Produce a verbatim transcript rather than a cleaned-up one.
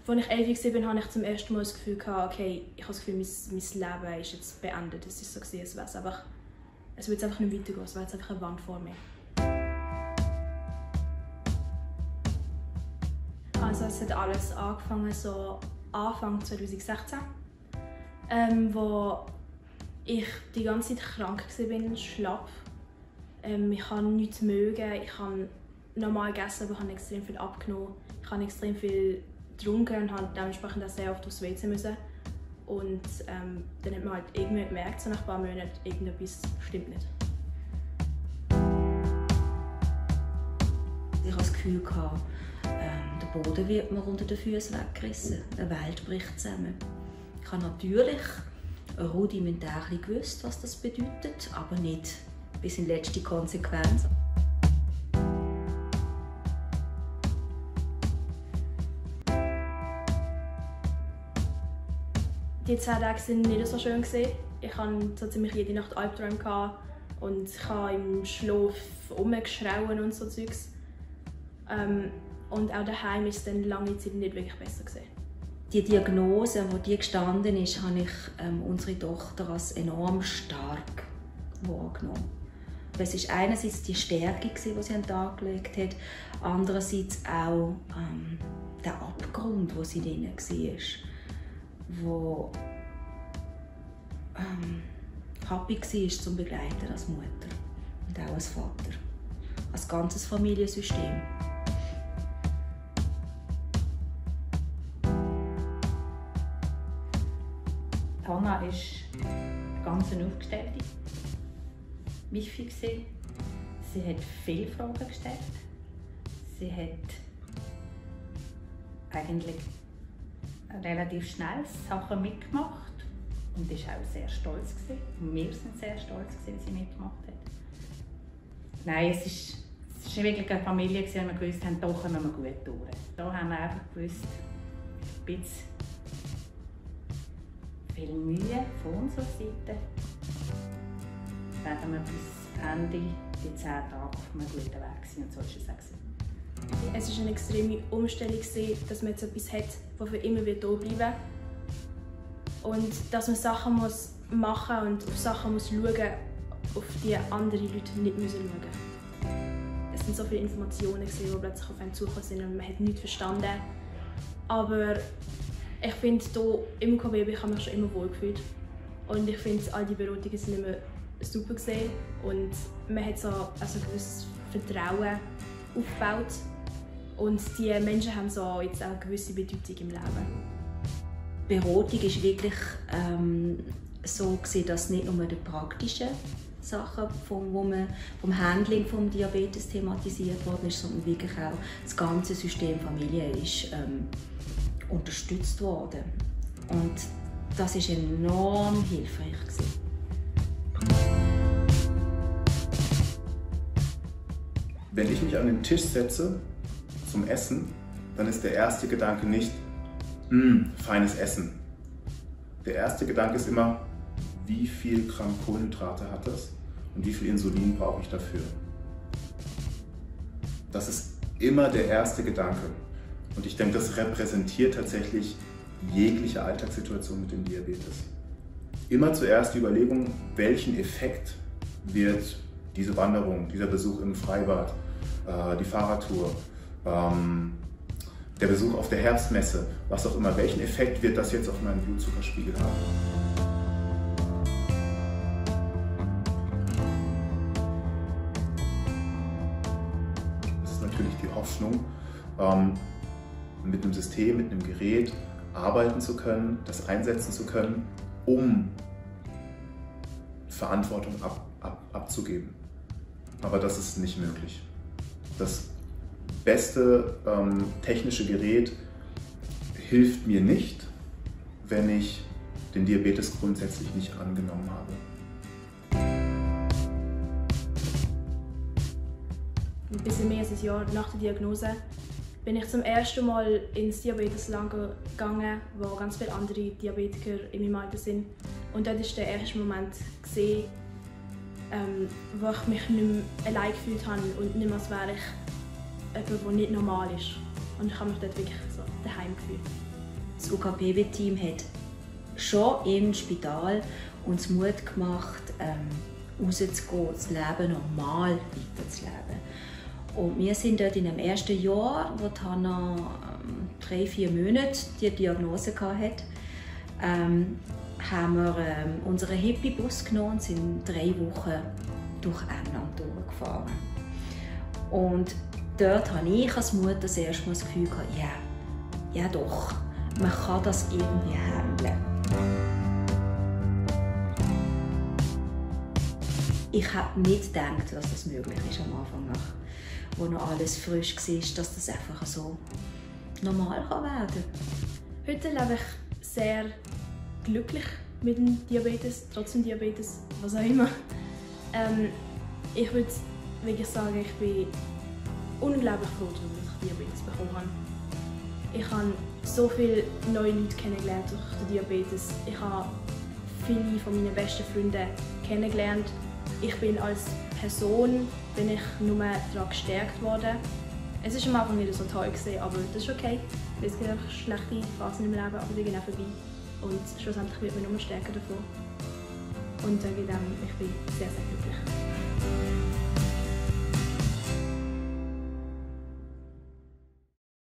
Als ich elf war, hatte ich zum ersten Mal das Gefühl, okay, ich habe das Gefühl, mein, mein Leben ist jetzt beendet. Es ist so, als wäre es einfach, es wird einfach nicht weitergehen, es wäre jetzt einfach eine Wand vor mir. Also es hat alles angefangen so Anfang zwanzig sechzehn, ähm, wo ich die ganze Zeit krank war, schlapp. Ähm, ich habe nichts mögen, ich habe normal gegessen, aber ich habe extrem viel abgenommen. Ich habe extrem viel getrunken und habe dementsprechend auch sehr oft aufs W C müssen. Und ähm, dann hat man halt irgendwie gemerkt, so nach ein paar Monaten, irgendetwas stimmt nicht. Ich hatte das Gefühl, ähm, der Boden wird mir unter den Füßen weggerissen. Eine Welt bricht zusammen. Ich habe natürlich rudimentär gewusst, was das bedeutet, aber nicht bis in letzte Konsequenz. Die zwei Tage waren nicht so schön. Ich hatte so ziemlich jede Nacht Albträume und ich habe im Schlaf rumgeschrauen und so Zeugs. Ähm, und auch daheim ist es dann lange Zeit nicht wirklich besser gewesen. Die Diagnose, wo die gestanden ist, habe ich ähm, unsere Tochter als enorm stark wahrgenommen. Es war einerseits die Stärke, die sie an den Tag gelegt hat, andererseits auch ähm, der Abgrund, wo sie drin war, wo ähm, happy war zum Begleiten als Mutter und auch als Vater, als ganzes Familiensystem. Hannah ist eine ganz aufgestellte Wifi. Sie hat viele Fragen gestellt. Sie hat eigentlich relativ schnell Sachen mitgemacht und ist auch sehr stolz gewesen. Wir sind sehr stolz gewesen, wie sie mitgemacht hat. Nein, es ist, es ist wirklich eine Familie, die wir gewusst haben, da kommen wir gut durch. Da haben wir einfach gewusst, ein bisschen viel Mühe von unserer Seite werden wir bis Ende die zehn Tage auf einem guten Weg sein, und so ist es auch gewesen. Es war eine extreme Umstellung, dass man jetzt etwas hat, das für immer hier bleiben wird. Und dass man Sachen muss machen und auf Sachen muss schauen, auf die andere Leute nicht schauen müssen. Es waren so viele Informationen, die plötzlich auf einen zugekommen sind und man hat nichts verstanden. Aber ich finde, hier im K B B habe ich mich schon immer wohl gefühlt. Und ich finde, all die Beratungen sind immer super gewesen. Und man hat so also ein gewisses Vertrauen aufgebaut. Und die Menschen haben so jetzt auch eine gewisse Bedeutung im Leben. Die Beratung war wirklich ähm, so gewesen, dass nicht nur die praktischen Sachen vom, wo man, vom Handling des Diabetes thematisiert worden ist, sondern wirklich auch das ganze System Familie ist ähm, unterstützt worden. Und das war enorm hilfreich gewesen. Wenn ich mich an den Tisch setze zum Essen, dann ist der erste Gedanke nicht, mh, feines Essen. Der erste Gedanke ist immer, wie viel Gramm Kohlenhydrate hat das und wie viel Insulin brauche ich dafür. Das ist immer der erste Gedanke. Und ich denke, das repräsentiert tatsächlich jegliche Alltagssituation mit dem Diabetes. Immer zuerst die Überlegung, welchen Effekt wird diese Wanderung, dieser Besuch im Freibad, äh, die Fahrradtour, ähm, der Besuch auf der Herbstmesse, was auch immer, welchen Effekt wird das jetzt auf meinen Blutzuckerspiegel haben? Das ist natürlich die Hoffnung, ähm, mit einem System, mit einem Gerät arbeiten zu können, das einsetzen zu können, um Verantwortung ab, ab, abzugeben. Aber das ist nicht möglich. Das beste ähm, technische Gerät hilft mir nicht, wenn ich den Diabetes grundsätzlich nicht angenommen habe. Ein bisschen mehr als ein Jahr nach der Diagnose bin ich zum ersten Mal ins Diabeteslager gegangen, wo ganz viele andere Diabetiker in meinem Alter sind. Und dort war der erste Moment, gewesen, ähm, wo ich mich nicht mehr allein gefühlt habe und nicht mehr, als wäre ich jemand, der nicht normal ist. Und ich habe mich dort wirklich so daheim gefühlt. Das U K P W-Team hat schon im Spital uns Mut gemacht, ähm, rauszugehen, das Leben normal weiterzuleben. Und wir sind dort in dem ersten Jahr, wo Hannah ähm, drei, vier Monate die Diagnose hatte, ähm, haben wir ähm, unseren Hippie-Bus genommen und sind drei Wochen durch England durchgefahren. Und dort hatte ich als Mutter das erste Mal das Gefühl, ja, ja doch, man kann das irgendwie handeln. Ich habe nicht gedacht, dass das möglich ist am Anfang, nach, wo noch alles frisch war, dass das einfach so normal kann werden kann. Heute lebe ich sehr glücklich mit dem Diabetes, trotz dem Diabetes, was auch immer. Ähm, ich würde wirklich sagen, ich bin unglaublich froh, dass ich Diabetes bekommen habe. Ich habe so viele neue Leute kennengelernt durch den Diabetes. Ich habe viele von meinen besten Freunden kennengelernt. Ich bin als Person bin ich nur daran gestärkt worden. Es war am Anfang nicht so toll, aber das ist okay. Es gibt einfach schlechte Phasen im Leben, aber die gehen auch vorbei. Und schlussendlich wird man nur stärker davon. Und ich bin sehr, sehr glücklich.